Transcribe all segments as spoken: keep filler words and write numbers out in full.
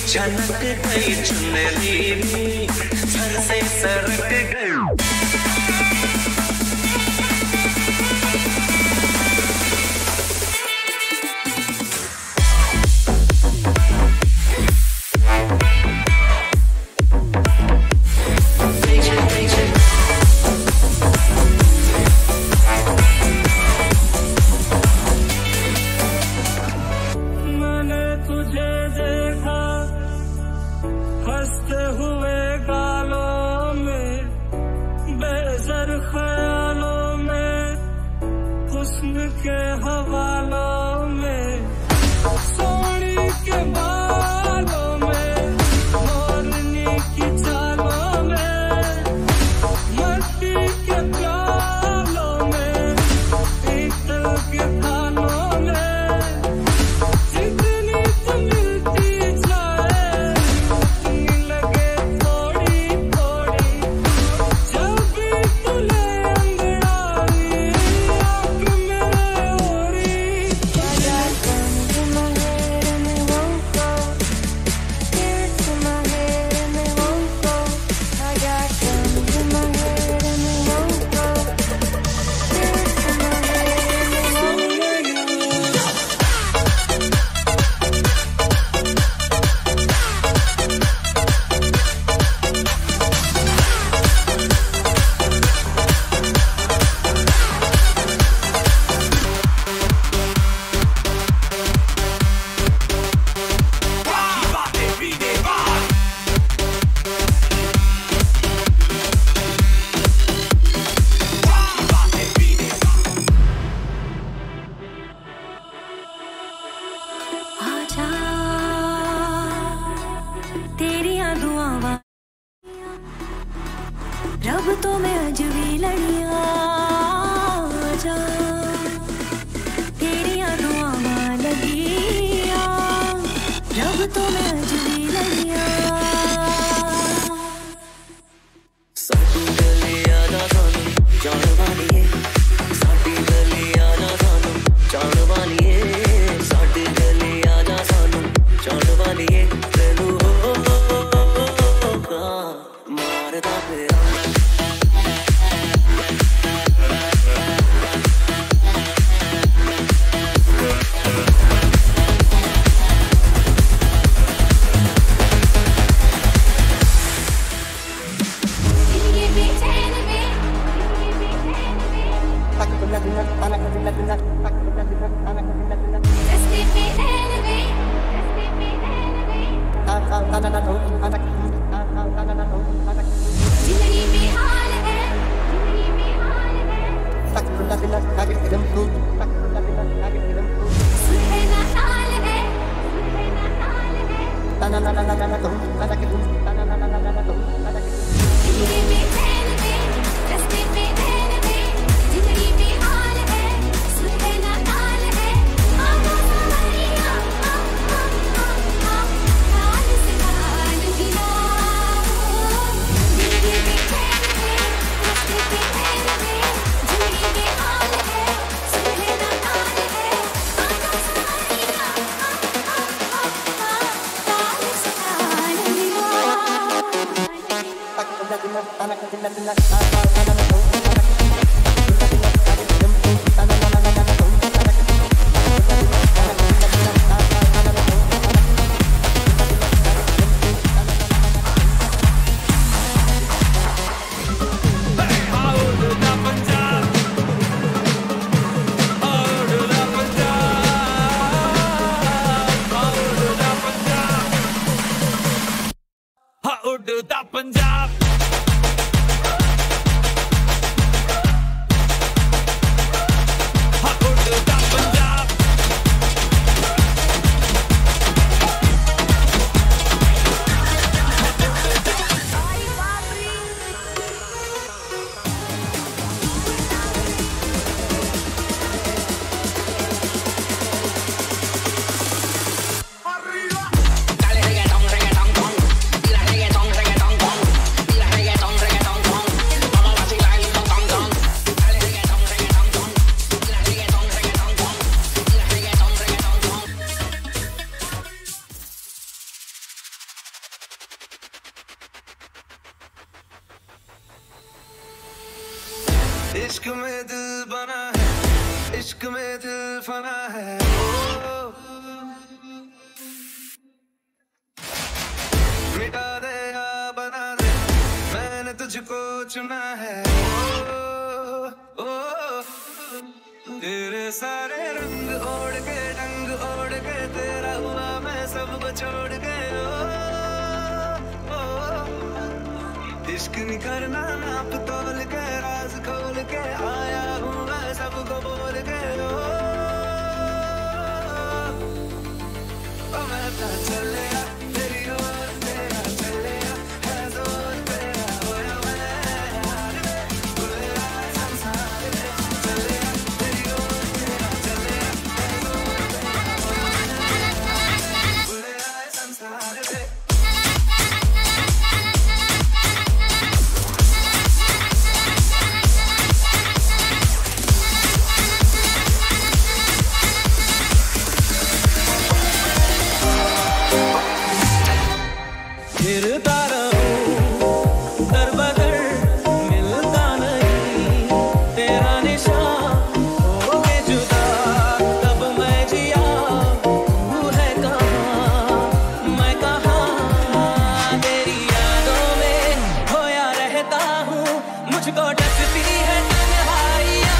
छनक गई चुनरी सर से सरक गई। इश्क में दिल फना है, मिटा दे या बना दे, मैंने तुझको चुना है। ओ, ओ, तेरे सारे रंग ओढ़ के रंग ओढ़ के तेरा हुआ मैं सब छोड़ के। ओ, ओ, इश्क नहीं करना नाप तोल के, राज खोल के आया हूँ मैं सबको बोल के। ओ, ओ मैं तो चले तेरी ओर, तेरा चले है जोर तेरा, होया मैं पूरा संसार में। चले तेरी ओर, तेरा चले है जोर तेरा, होया मैं पूरा संसार में। फिरता रहूं दर बदर, मिलता नहीं तेरा निशान, हो के जुदा तब मैं जिया, तू है कहाँ मैं कहाँ, तेरी यादों में खोया रहता हूँ, मुझको डसती है तन्हाइयाँ।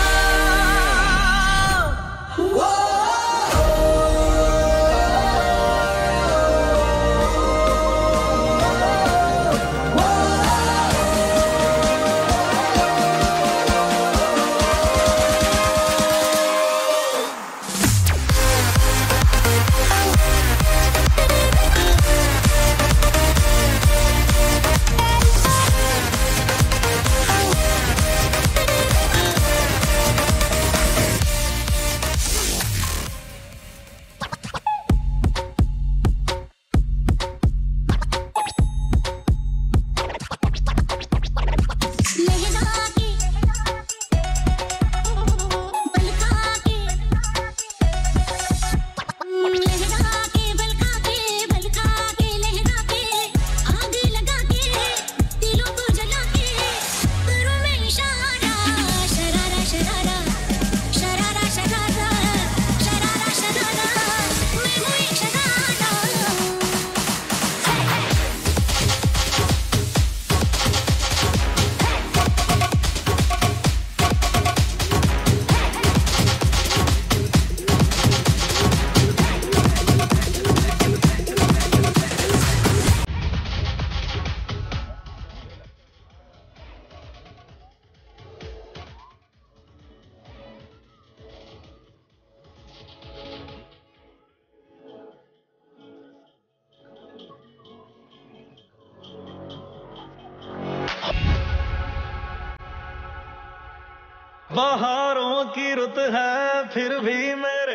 बहारों की रुत है फिर भी मेरे,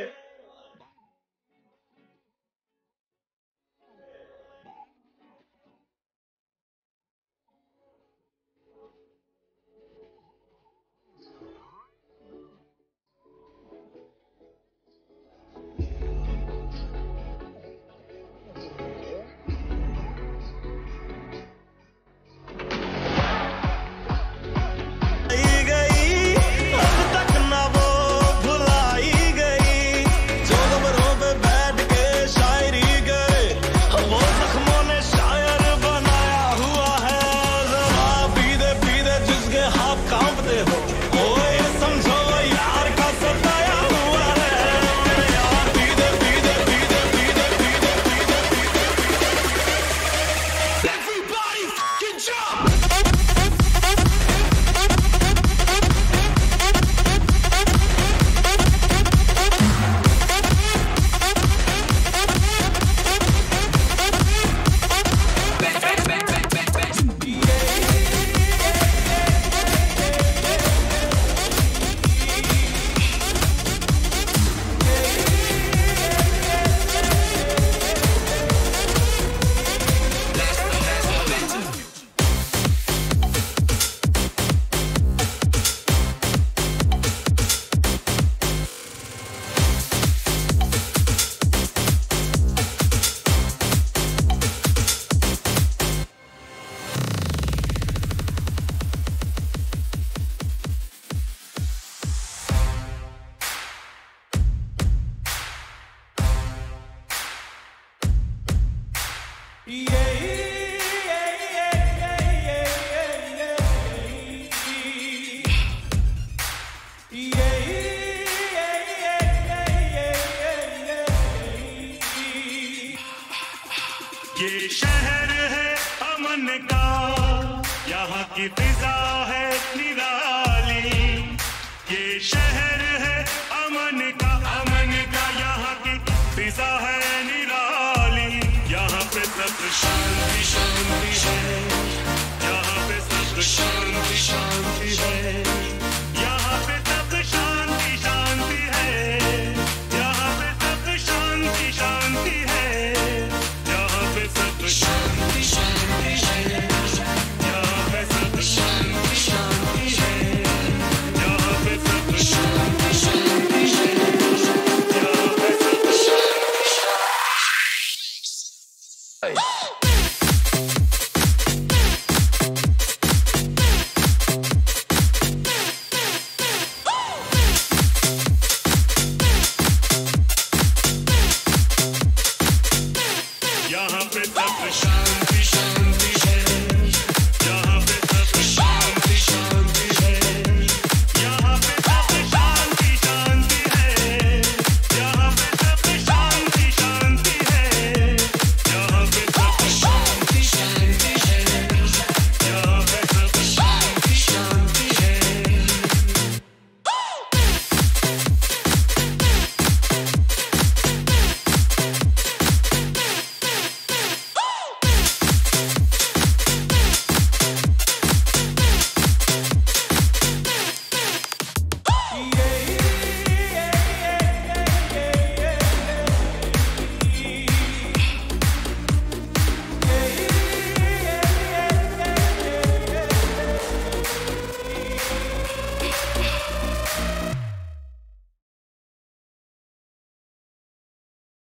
गई अब तक ना वो भुलाई गई। ये शहर है अमन का, यहाँ की फिजा है निराली। ये शहर है अमन का, अमन का, यहाँ की फिजा है निराली। यहाँ पे सब शांति शांति है, यहाँ पे सब शांति शांति है।